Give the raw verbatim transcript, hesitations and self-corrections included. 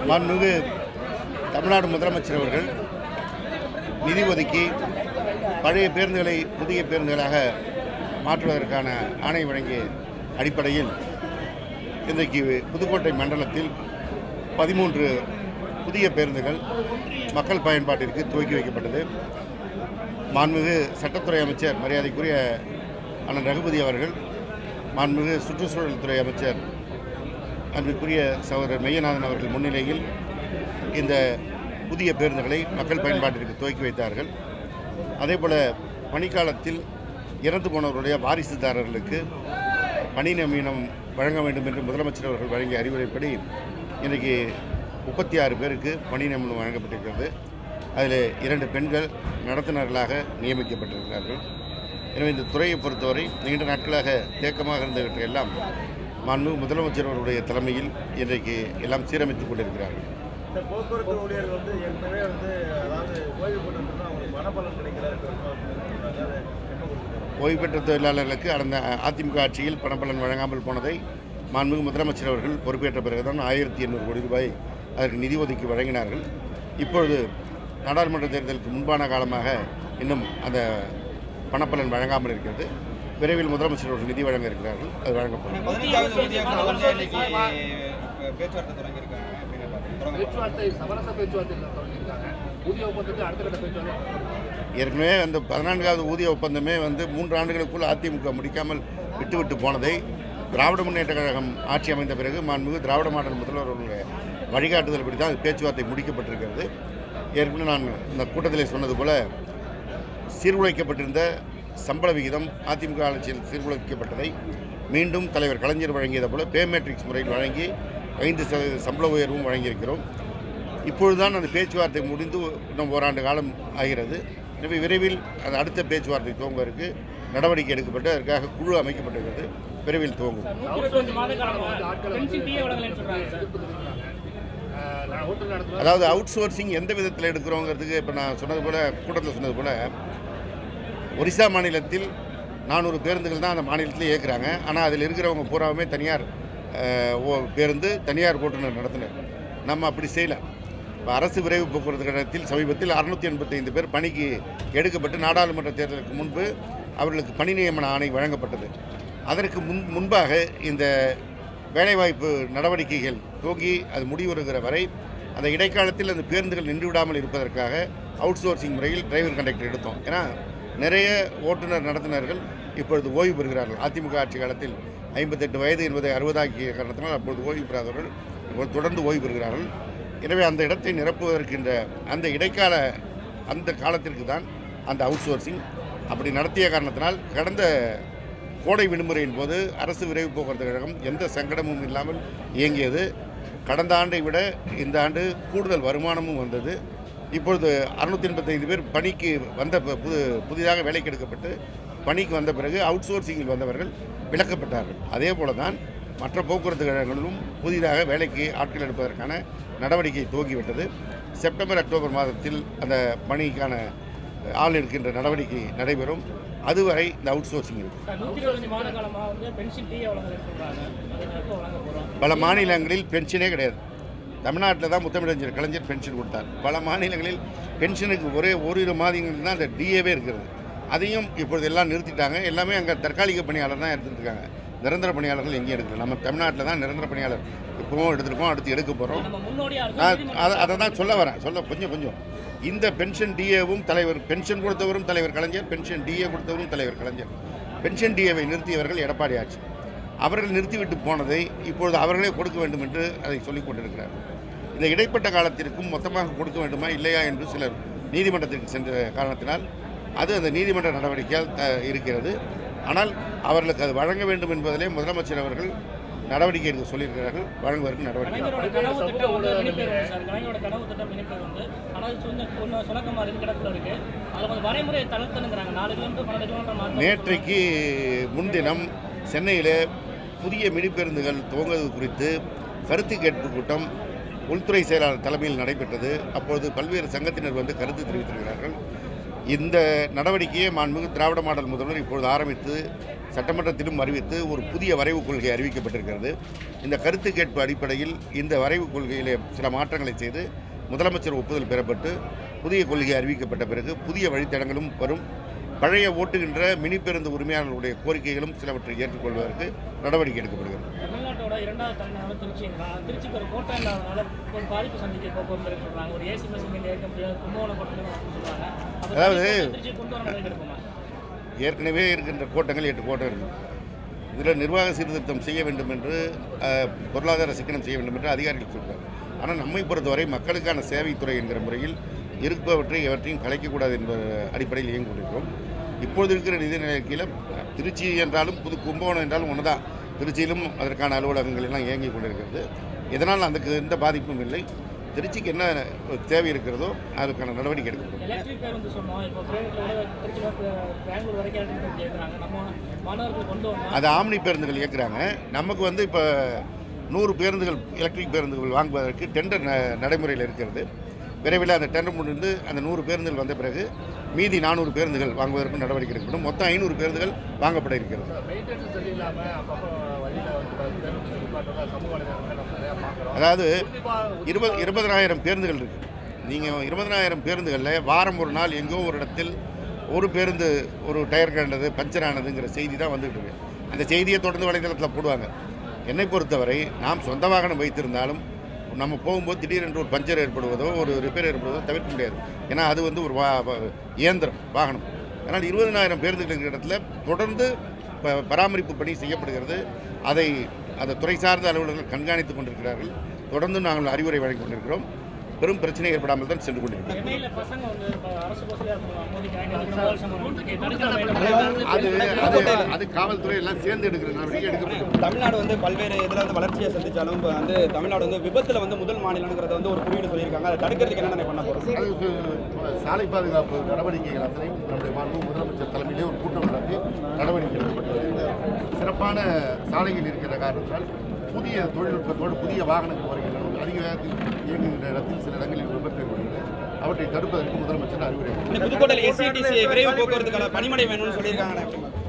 மாண்புமிகு தமிழ்நாடு முதலமைச்சர் அவர்கள் நிதி ஒதுக்கி பழைய பேருந்துகளை புதிய பேருந்துகளாக மாற்றுவதற்கான ஆணை வழங்கிய அடிப்படையில் இன்றைக்கு புதுக்கோட்டை மண்டலத்தில் பதிமூன்று புதிய பேருந்துகள் மக்கள் பயன்பாட்டிற்கு துவக்கி வைக்கப்பட்டது. மாண்புமிகு சட்டத்துறை அமைச்சர் மரியாதைக்குரிய அண்ணன் ரகுபதி அவர்கள், மாண்புமிகு சுற்றுச்சூழல் துறை அமைச்சர் அன்பிற்குரிய சகோதரர் மெய்யநாதன் அவர்கள் முன்னிலையில் இந்த புதிய பேருந்துகளை மக்கள் பயன்பாட்டிற்கு துவக்கி வைத்தார்கள். அதேபோல் பணிக்காலத்தில் இறந்து போனவருடைய வாரிசுதாரர்களுக்கு பணி நியமனம் வழங்க வேண்டும் என்று முதலமைச்சர் அவர்கள் வழங்கிய அறிவுரைப்படி இன்றைக்கு முப்பத்தி ஆறு பேருக்கு பணி நியமனம் வழங்கப்பட்டிருக்கிறது. அதில் இரண்டு பெண்கள் நடத்துனர்களாக நியமிக்கப்பட்டிருக்கிறார்கள். எனவே இந்த துறையை பொறுத்தவரை நீண்ட நாட்களாக தேக்கமாக இருந்தவற்றையெல்லாம் மாண்பு முதலமைச்சர் அவருடைய தலைமையில் இன்றைக்கு எல்லாம் சீரமைத்துக் கொண்டிருக்கிறார்கள். இந்த போக்குவரத்து ஊழியர்கள் வந்து ஏற்கனவே வந்து அதாவது ஓய்வு பெற்றா அவங்களுக்கு பணப்பலன் கிடைக்கல. ஓய்வு பெற்ற தொழிலாளர்களுக்கு கடந்த அதிமுக ஆட்சியில் பணப்பலன் வழங்காமல் போனதை மாண்புமிகு முதலமைச்சர் அவர்கள் பொறுப்பேற்ற பிறகுதான் ஆயிரத்தி எண்ணூறு கோடி ரூபாய் அதற்கு நிதி ஒதுக்கி வழங்கினார்கள். இப்பொழுது நாடாளுமன்ற தேர்தலுக்கு முன்பான காலமாக இன்னும் அந்த பணப்பலன் வழங்காமல் இருக்கிறது. விரைவில் முதலமைச்சர் அவர்கள் நிதி வழங்க இருக்கிறார்கள். அது வழங்கப்படும். ஏற்கனவே அந்த பதினான்காவது ஊதிய ஒப்பந்தமே வந்து மூன்று ஆண்டுகளுக்குள் அதிமுக முடிக்காமல் விட்டுவிட்டு போனதை திராவிட முன்னேற்ற கழகம் ஆட்சி அமைந்த பிறகு மாண்புமிகு திராவிட மாடல் முதல்வர் அவர்களுடைய வழிகாட்டுதல் படி தான் பேச்சுவார்த்தை முடிக்கப்பட்டிருக்கிறது. ஏற்கனவே நான் இந்த கூட்டத்தில் சொன்னது போல சீர்குலைக்கப்பட்டிருந்த சம்பள விகிதம் அதிமுக ஆட்சியில் சீர்குலைக்கப்பட்டதை மீண்டும் தலைவர் கலைஞர் வழங்கியதை போல பே மேட்ரிக்ஸ் முறையில் வழங்கி ஐந்து சதவீத சம்பள உயர்வும் வழங்கியிருக்கிறோம். இப்பொழுதுதான் அந்த பேச்சுவார்த்தை முடிந்து இன்னும் ஓராண்டு காலம் ஆகிறது. எனவே விரைவில் அது அடுத்த பேச்சுவார்த்தை துவங்குவதற்கு நடவடிக்கை எடுக்கப்பட்டு அதற்காக குழு அமைக்கப்பட்டிருக்கிறது. விரைவில் துவங்கும். அதாவது அவுட் சோர்சிங் எந்த விதத்தில் எடுக்கிறோங்கிறதுக்கு இப்போ நான் சொன்னது போல் கூட்டத்தில் சொன்னது போல் ஒரிசா மாநிலத்தில் நானூறு பேருந்துகள் தான் அந்த மாநிலத்தில் இயக்குறாங்க. ஆனால் அதில் இருக்கிறவங்க பூராவுமே தனியார் பேருந்து தனியார் ஓட்டுநர் நடத்தினர். நம்ம அப்படி செய்யலை. இப்போ அரசு விரைவு போக்குவரத்து கழகத்தில் சமீபத்தில் அறுநூற்றி எண்பத்தி ஐந்து பேர் பணிக்கு எடுக்கப்பட்டு நாடாளுமன்ற தேர்தலுக்கு முன்பு அவர்களுக்கு பணி நியமன ஆணை வழங்கப்பட்டது. அதற்கு முன் முன்பாக இந்த வேலைவாய்ப்பு நடவடிக்கைகள் துவங்கி அது முடிவுறுகிற வரை அந்த இடைக்காலத்தில் அந்த பேருந்துகள் நின்று விடாமல் இருப்பதற்காக அவுட் சோர்சிங் முறையில் டிரைவர் கண்டக்டர் எடுத்தோம். ஏன்னா நிறைய ஓட்டுநர் நடத்துனர்கள் இப்பொழுது ஓய்வு பெறுகிறார்கள். அதிமுக ஆட்சி காலத்தில் ஐம்பத்தெட்டு வயது என்பதை அறுபதாக்கிய காரணத்தினால் அப்பொழுது ஓய்வு பெறாதவர்கள் இப்போது தொடர்ந்து ஓய்வு பெறுகிறார்கள். எனவே அந்த இடத்தை நிரப்புவதற்கின்ற அந்த இடைக்கால அந்த காலத்திற்கு தான் அந்த அவுட் சோர்சிங் அப்படி நடத்திய காரணத்தினால் கடந்த கோடை விடுமுறையின் போது அரசு விரைவு போக்குவரத்து கழகம் எந்த சங்கடமும் இல்லாமல் இயங்கியது. கடந்த ஆண்டை விட இந்த ஆண்டு கூடுதல் வருமானமும் வந்தது. இப்பொழுது அறுநூற்றி எண்பத்தைந்து பேர் பணிக்கு வந்த புது புதிதாக வேலைக்கு எடுக்கப்பட்டு பணிக்கு வந்த பிறகு அவுட் சோர்சிங்கில் வந்தவர்கள் விலக்கப்பட்டார்கள். அதே போல தான் மற்ற போக்குவரத்து கழகங்களிலும் புதிதாக வேலைக்கு ஆட்கள் எடுப்பதற்கான நடவடிக்கை துவங்கிவிட்டது. செப்டம்பர் அக்டோபர் மாதத்தில் அந்த பணிக்கான ஆள் எடுக்கின்ற நடவடிக்கை நடைபெறும். அதுவரை இந்த அவுட் சோர்சிங் இருக்கும். பல மாநிலங்களில் பென்ஷனே கிடையாது. தமிழ்நாட்டில் தான் முத்தமிழறிஞர் கலைஞர் பென்ஷன் கொடுத்தார். பல மாநிலங்களில் பென்ஷனுக்கு ஒரே ஓரிரு மாதங்கள் தான் அந்த டிஏவே இருக்கிறது. அதையும் இப்பொழுது எல்லாம் நிறுத்திட்டாங்க. எல்லாமே அங்கே தற்காலிக பணியாளர் தான் எடுத்துகிட்டு இருக்காங்க. நிரந்தர பணியாளர்கள் எங்கேயும் எடுக்கல. நம்ம தமிழ்நாட்டில் தான் நிரந்தர பணியாளர் இப்போவும் எடுத்துருக்கோம், அடுத்து எடுக்க போகிறோம். நான் அதை அதை தான் சொல்ல வரேன் சொல்ல கொஞ்சம் கொஞ்சம் இந்த பென்ஷன் டிஏவும் தலைவர் பென்ஷன் கொடுத்தவரும் தலைவர் கலைஞர், பென்ஷன் டிஏ கொடுத்தவரும் தலைவர் கலைஞர். பென்ஷன் டிஏவை நிறுத்தியவர்கள் எடப்பாடி ஆட்சி. அவர்கள் நிறுத்திவிட்டு போனதை இப்பொழுது அவர்களே கொடுக்க வேண்டும் என்று அதை சொல்லிக் கொண்டிருக்கிறார்கள். இந்த இடைப்பட்ட காலத்திற்கும் மொத்தமாக கொடுக்க வேண்டுமா இல்லையா என்று சிலர் நீதிமன்றத்திற்கு சென்ற காரணத்தினால் அது அந்த நீதிமன்ற நடவடிக்கையால் இருக்கிறது. ஆனால் அவர்களுக்கு அது வழங்க வேண்டும் என்பதிலே முதலமைச்சர் அவர்கள் நடவடிக்கை எடுக்க சொல்லியிருக்கிறார்கள். வழங்குவதற்கு நடவடிக்கை. நேற்றைக்கு முன்தினம் சென்னையில் புதிய மினி பேருந்துகள் துவங்குவது குறித்து கருத்து கேட்பு கூட்டம் உள்துறை செயலாளர் தலைமையில் நடைபெற்றது. அப்பொழுது பல்வேறு சங்கத்தினர் வந்து கருத்து தெரிவித்திருக்கிறார்கள். இந்த நடவடிக்கையை மாண்புமிகு திராவிட மாடல் முதல்வர் இப்பொழுது ஆரம்பித்து சட்டமன்றத்திலும் அறிவித்து ஒரு புதிய வரைவு கொள்கை அறிவிக்கப்பட்டிருக்கிறது. இந்த கருத்து கேட்பு அடிப்படையில் இந்த வரைவு கொள்கையிலே சில மாற்றங்களை செய்து முதலமைச்சர் ஒப்புதல் பெறப்பட்டு புதிய கொள்கை அறிவிக்கப்பட்ட பிறகு புதிய வழித்தடங்களும் வரும். பழைய ஓட்டுகின்ற மினி பேருந்து உரிமையாளர்களுடைய கோரிக்கைகளும் சிலவற்றை ஏற்றுக்கொள்வதற்கு நடவடிக்கை எடுக்கப்படுகிறது. தமிழ்நாட்டோட இரண்டாவது தலைநகரம் திருச்சிங்களா, திருச்சிக்கு ஒரு கோட்டை இல்லாதனால ஒரு பாதிப்பு சந்திக்க போக்குவரத்து சொல்றாங்க. ஒரு ஏசி பஸ் மேலே ஏற்க முடியாது, கும்பகோணம் கோட்டை சொல்றாங்க. அதாவது திருச்சி கொண்டு வர நடவடிக்கை எடுக்குமா? ஏற்கனவே இருக்கின்ற கோட்டங்கள் எட்டு கோட்டை இருக்குது. இதில் நிர்வாக சீர்திருத்தம் செய்ய வேண்டும் என்று பொருளாதார சிக்கனம் செய்ய வேண்டும் என்று அதிகாரிகள் சொல்கிறார். ஆனால் நம்மை பொறுத்தவரை மக்களுக்கான சேவைத்துறை என்கிற முறையில் இருப்பவற்றை எவற்றையும் கலைக்கக்கூடாது என்ற அடிப்படையில் இயங்கி கொண்டிருக்கிறோம். இப்பொழுது இருக்கிற நிதி நிலையில் திருச்சி என்றாலும் புது கும்பகோணம் என்றாலும் ஒன்று தான். திருச்சியிலும் அதற்கான அலுவலகங்கள் எல்லாம் இயங்கி கொண்டிருக்கிறது. இதனால் அதுக்கு எந்த பாதிப்பும் இல்லை. திருச்சிக்கு என்ன தேவை இருக்கிறதோ அதுக்கான நடவடிக்கை எடுக்கப்படும். எலக்ட்ரிக் பேருந்து சொன்னோம், இப்போ பெங்களூர் வரைக்கும் கேட்குறாங்க, நம்ம மாணவர்கள் கொண்டு வரணும். அது ஆம்னி பேருந்துகள் இயக்குறாங்க. நமக்கு வந்து இப்போ நூறு பேருந்துகள் எலக்ட்ரிக் பேருந்துகள் வாங்குவதற்கு டெண்டர் நடைமுறையில் இருக்கிறது. விரைவில் அந்த டெண்டர் முடிந்து அந்த நூறு பேருந்துகள் வந்த பிறகு மீதி நானூறு பேருந்துகள் வாங்குவதற்கும் நடவடிக்கை எடுக்கப்படும். மொத்தம் ஐநூறு பேருந்துகள் வாங்கப்பட இருக்கிறது. அதாவது இருபது இருபதனாயிரம் பேருந்துகள் இருக்குது. நீங்கள் இருபதனாயிரம் பேருந்துகளில் வாரம் ஒரு நாள் எங்கோ ஒரு இடத்தில் ஒரு பேருந்து ஒரு டயர் கண்டது பஞ்சர் ஆனதுங்கிற செய்தி தான் வந்துகிட்டு இருக்கு. அந்த செய்தியை தொடர்ந்து வலைதளத்தில் போடுவாங்க. என்னை பொறுத்தவரை நாம் சொந்த வாகனம் வைத்திருந்தாலும் நம்ம போகும்போது திடீரென்று ஒரு பஞ்சர் ஏற்படுவதோ ஒரு ரிப்பேர் ஏற்படுவதோ தவிர்க்க முடியாது. ஏன்னா அது வந்து ஒரு வா இயந்திரம் வாகனம். அதனால் இருபதனாயிரம் பேருந்துகள் இருக்கிற இடத்துல தொடர்ந்து பராமரிப்பு பணி செய்யப்படுகிறது. அதை அந்த துறை சார்ந்த அலுவலர்கள் கண்காணித்துக் கொண்டிருக்கிறார்கள். தொடர்ந்து நாங்கள் அறிவுரை வழங்கி கொண்டிருக்கிறோம். பெரும் பிரச்சனை ஏற்படாமல் தான் சென்று கொண்டிருக்கிறோம். அது காவல்துறை எல்லாம் சேர்ந்து எடுக்கிற நடவடிக்கை எடுக்கப்படும். தமிழ்நாடு வந்து பல்வேறு இதில் வந்து வளர்ச்சியை சந்திச்சாலும் இப்போ வந்து தமிழ்நாடு வந்து விபத்தில் வந்து முதல் மாநிலங்கிறத வந்து ஒரு குறியீடு சொல்லியிருக்காங்க. அதை தடுக்கிறதுக்கு என்னென்ன பண்ண போகிறோம்? அது சாலை பாதுகாப்பு நடவடிக்கைகள் அத்தனையும் நம்முடைய மாண்பு முதலமைச்சர் தலைமையிலே ஒரு கூட்டம் நடத்தி நடவடிக்கை எடுக்கப்பட்டு சிறப்பான சாலைகள் இருக்கிற காரணத்தால் புதிய தொழில்நுட்பத்தோடு புதிய வாகனங்கள் வருகின்றன. அதிக வேகத்தில் இயங்குகின்ற இடத்தில் சில இடங்களில் விபத்து ஏற்படுகிறது. அவற்றை தடுப்பதற்கு முதலமைச்சர் அறிவுரை. புதுக்கோட்டையில் எஸ்சிடிசி விரைவு போக்குவரத்துக்கான பணிமனை வேணும்னு சொல்லியிருக்காங்க.